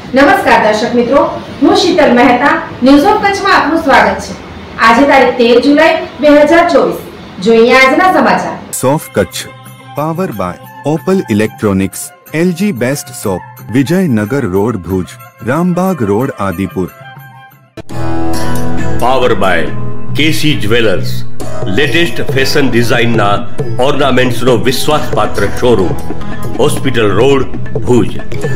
નમસ્કાર દર્શક મિત્રો, હું શીતલ મહેતા ન્યૂઝ ઓફ કચ્છમાં આપનું સ્વાગત છે। આજે તારીખ 13 જુલાઈ 2024। જોઈએ આજના સમાચાર। સોફ Kutch power by Opal electronics, LG best shop, Vijaynagar road Bhuj, Rambag road Adipur. Power by KC jewellers, latest fashion ડિઝાઇનના ઓર્નામેન્ટ્સનો વિશ્વાસપાત્ર showroom, hospital road Bhuj.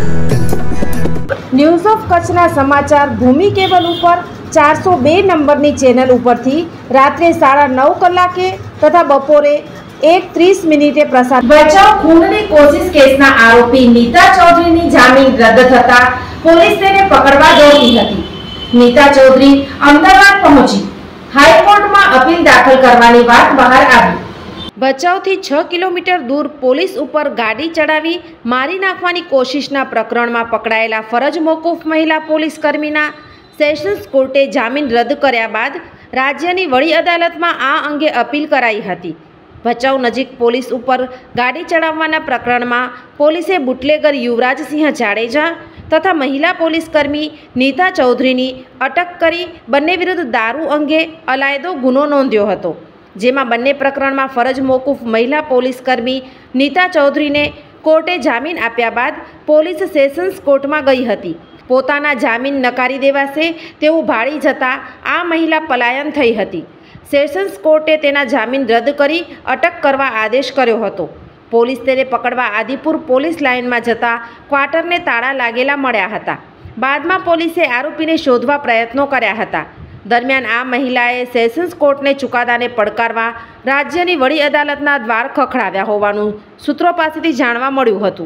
News of કચ્છના સમાચાર ભૂમિ કેબલ ઉપર 402 નંબરની ચેનલ ઉપરથી રાત્રે 9:30 કલાકે તથા બપોરે 1:30 પ્રસાર। બચાવ ખૂનની કોશિશ કેસના આરોપી નીતા ચૌધરીની જામીન રદ થતા પોલીસ તેને પકડવા દોડી હતી। નીતા ચૌધરી અમદાવાદ પહોંચી હાઈકોર્ટમાં અપીલ દાખલ કરવાની વાત બહાર આવી। બચાવથી 6 કિલોમીટર દૂર પોલીસ ઉપર ગાડી ચડાવી મારી નાખવાની કોશિશના પ્રકરણમાં પકડાયેલા ફરજ મોકૂફ મહિલા પોલીસ કર્મીના સેશન્સ કોર્ટે જામીન રદ કર્યા બાદ રાજ્યની વડી અદાલતમાં આ અંગે અપીલ કરાઈ હતી। ભચાઉ નજીક પોલીસ ઉપર ગાડી ચડાવવાના પ્રકરણમાં પોલીસે બુટલેગર યુવરાજસિંહ જાડેજા તથા મહિલા પોલીસ કર્મી નીતા ચૌધરીની અટક કરી બંને વિરુદ્ધ દારૂ અંગે અલાયદો ગુનો નોંધ્યો હતો, જેમાં બંને પ્રકરણમાં ફરજ મોકૂફ મહિલા પોલીસ કર્મી નીતા ચૌધરીને કોર્ટે જામીન આપ્યા બાદ પોલીસ સેશન્સ કોર્ટમાં ગઈ હતી। પોતાના જામીન નકારી દેવાશે તેવું ભાળી જતાં આ મહિલા પલાયન થઈ હતી। સેશન્સ કોર્ટે તેના જામીન રદ કરી અટક કરવા આદેશ કર્યો હતો। પોલીસ તેને પકડવા આદિપુર પોલીસ લાઇનમાં જતા ક્વાર્ટરને તાળા લાગેલા મળ્યા હતા। બાદમાં પોલીસે આરોપીને શોધવા પ્રયત્નો કર્યા હતા। દરમિયાન આ મહિલાએ સેશન્સ કોર્ટને ચુકાદાને પડકારવા રાજ્યની વડી અદાલતના દ્વાર ખખડાવ્યા હોવાનું સૂત્રો પાસેથી જાણવા મળ્યું હતું।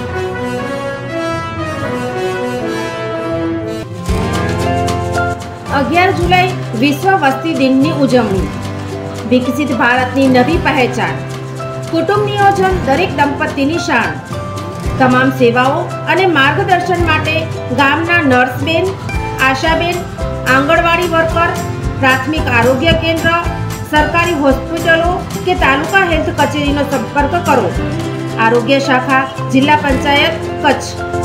11 જુલાઈ વિશ્વ વસ્તી દિનની ઉજવણી। વિકસિત ભારતની નવી પહેચાન, કુટુંબ નિયોજન દરેક દંપતીની શાન। તમામ સેવાઓ અને માર્ગદર્શન માટે ગામના નર્સબેન, આશાબેન, આંગણવાડી વર્કર, પ્રાથમિક આરોગ્ય કેન્દ્ર, સરકારી હોસ્પિટલો કે તાલુકા હેલ્થ કચેરીનો સંપર્ક કરો। આરોગ્ય શાખા, જિલ્લા પંચાયત, કચ્છ।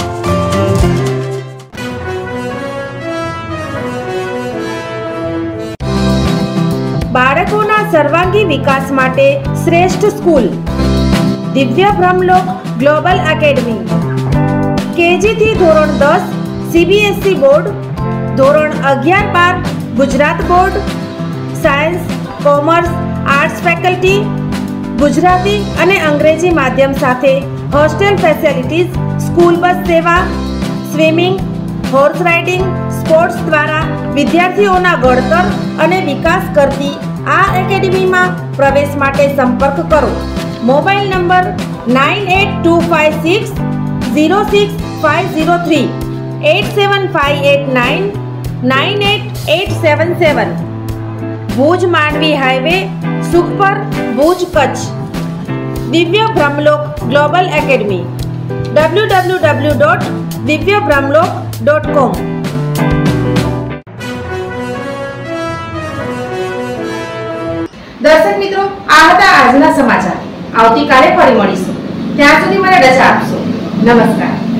બાળકોના સર્વાંગી વિકાસ માટે શ્રેષ્ઠ સ્કૂલ દિવ્ય બ્રહ્મલોક ગ્લોબલ એકેડમી। કેજી થી ધોરણ 10 સીબીએસઈ બોર્ડ, ધોરણ 11-12 Gujarat board, science, commerce, arts faculty, Gujarati અને અંગ્રેજી માધ્યમ સાથે હોસ્ટેલ ફેસિલિટીઝ, સ્કૂલ બસ સેવા, સ્વિમિંગ, હોર્સ રાઇડિંગ, સ્પોર્ટ્સ દ્વારા વિદ્યાર્થીઓના ઘડતર અને વિકાસ કરતી આ એકેડમીમાં પ્રવેશ માટે સંપર્ક કરો। Mobile number 9825606503, 8758998877। Bhuj Mandvi highway, Sukhpar, Bhuj, Kutch. Divya Brahmalok global academy, www.divyabrahmlok.com। દર્શક મિત્રો, આ હતા આજના સમાચાર। આવતીકાલે ફરી મળીશું, ત્યાં સુધી મને રજા આપશો। નમસ્કાર।